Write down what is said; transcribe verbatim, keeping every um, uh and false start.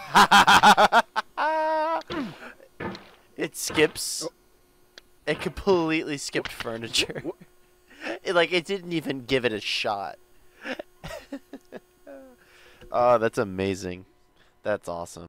It skips. It completely skipped furniture. It, like, it didn't even give it a shot. Oh, that's amazing. That's awesome.